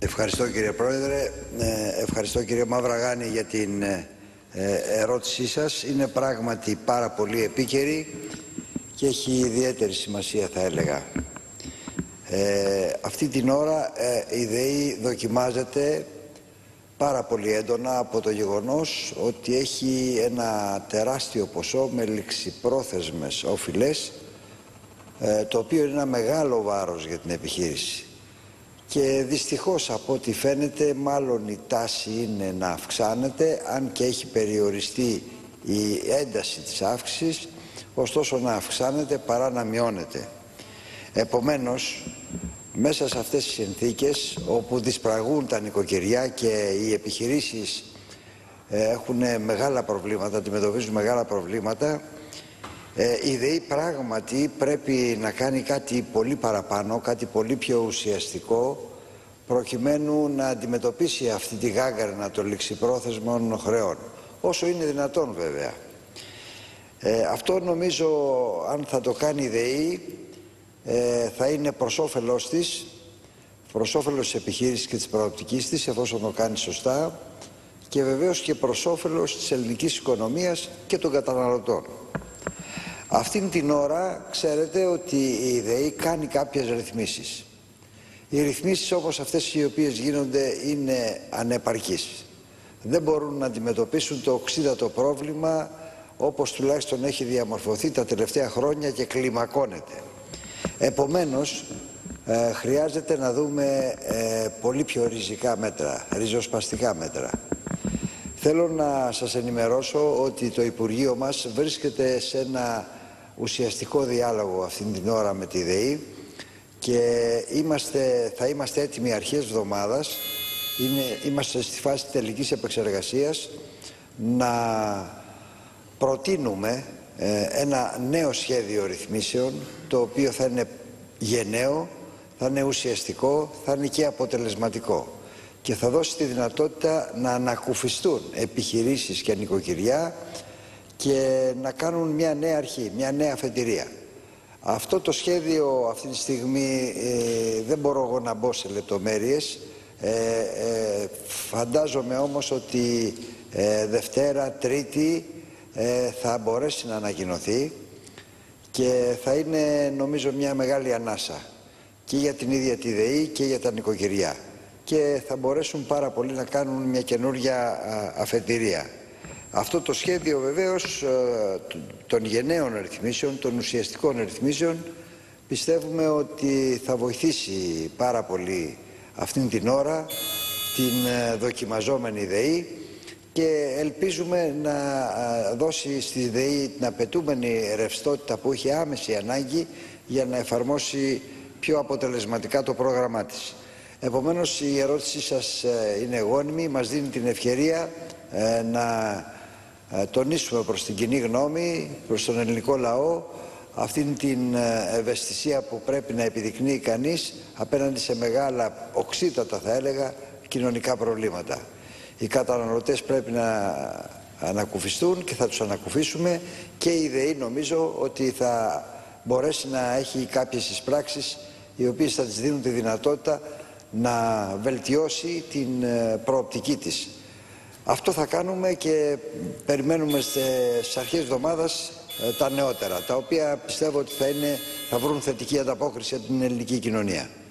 Ευχαριστώ κύριε Πρόεδρε, ευχαριστώ κύριε Μαυραγάνη για την ερώτησή σας. Είναι πράγματι πάρα πολύ επίκαιρη και έχει ιδιαίτερη σημασία, θα έλεγα. Αυτή την ώρα η ΔΕΗ δοκιμάζεται πάρα πολύ έντονα από το γεγονός ότι έχει ένα τεράστιο ποσό με ληξιπρόθεσμες οφειλές, το οποίο είναι ένα μεγάλο βάρος για την επιχείρηση. Και δυστυχώς από ό,τι φαίνεται μάλλον η τάση είναι να αυξάνεται, αν και έχει περιοριστεί η ένταση της αύξησης, ωστόσο να αυξάνεται παρά να μειώνεται. Επομένως, μέσα σε αυτές τις συνθήκες όπου δυσπραγούν τα νοικοκυριά και οι επιχειρήσεις έχουν μεγάλα προβλήματα, αντιμετωπίζουν μεγάλα προβλήματα, η ΔΕΗ πράγματι πρέπει να κάνει κάτι πολύ παραπάνω, κάτι πολύ πιο ουσιαστικό, προκειμένου να αντιμετωπίσει αυτή τη γάγκαρα των ληξιπρόθεσμων χρεών, όσο είναι δυνατόν βέβαια. Αυτό νομίζω, αν θα το κάνει η ΔΕΗ, θα είναι προς όφελός της, προς όφελος της επιχείρησης και της προοπτικής της, εφόσον το κάνει σωστά, και βεβαίως και προς όφελος της ελληνικής οικονομίας και των καταναλωτών. Αυτήν την ώρα ξέρετε ότι η ΔΕΗ κάνει κάποιες ρυθμίσεις. Οι ρυθμίσεις όπως αυτές οι οποίες γίνονται είναι ανεπαρκείς. Δεν μπορούν να αντιμετωπίσουν το οξύδατο πρόβλημα όπως τουλάχιστον έχει διαμορφωθεί τα τελευταία χρόνια και κλιμακώνεται. Επομένως, χρειάζεται να δούμε πολύ πιο ριζικά μέτρα, ριζοσπαστικά μέτρα. Θέλω να σας ενημερώσω ότι το Υπουργείο μας βρίσκεται σε ένα ουσιαστικό διάλογο αυτήν την ώρα με τη ΔΕΗ και θα είμαστε έτοιμοι αρχές εβδομάδας, είμαστε στη φάση τελικής επεξεργασίας, να προτείνουμε ένα νέο σχέδιο ρυθμίσεων, το οποίο θα είναι γενναίο, θα είναι ουσιαστικό, θα είναι και αποτελεσματικό και θα δώσει τη δυνατότητα να ανακουφιστούν επιχειρήσεις και νοικοκυριά και να κάνουν μια νέα αρχή, μια νέα αφετηρία. Αυτό το σχέδιο αυτή τη στιγμή δεν μπορώ εγώ να μπω σε λεπτομέρειες. Φαντάζομαι όμως ότι Δευτέρα, Τρίτη θα μπορέσει να ανακοινωθεί και θα είναι νομίζω μια μεγάλη ανάσα και για την ίδια τη ΔΕΗ και για τα νοικοκυριά και θα μπορέσουν πάρα πολλοί να κάνουν μια καινούργια αφετηρία. Αυτό το σχέδιο βεβαίως των γενναίων ρυθμίσεων, των ουσιαστικών ρυθμίσεων, πιστεύουμε ότι θα βοηθήσει πάρα πολύ αυτήν την ώρα την δοκιμαζόμενη ΔΕΗ και ελπίζουμε να δώσει στη ΔΕΗ την απαιτούμενη ρευστότητα που έχει άμεση ανάγκη για να εφαρμόσει πιο αποτελεσματικά το πρόγραμμά της. Επομένως, η ερώτησή σας είναι γόνιμη, μας δίνει την ευκαιρία να τονίσουμε προς την κοινή γνώμη, προς τον ελληνικό λαό, αυτήν την ευαισθησία που πρέπει να επιδεικνύει κανείς απέναντι σε μεγάλα, οξύτατα θα έλεγα, κοινωνικά προβλήματα. Οι καταναλωτές πρέπει να ανακουφιστούν και θα τους ανακουφίσουμε και η ΔΕΗ νομίζω ότι θα μπορέσει να έχει κάποιες εισπράξεις οι οποίες θα της δίνουν τη δυνατότητα να βελτιώσει την προοπτική της. Αυτό θα κάνουμε και περιμένουμε στις αρχές εβδομάδας τα νεότερα, τα οποία πιστεύω ότι θα βρουν θετική ανταπόκριση από την ελληνική κοινωνία.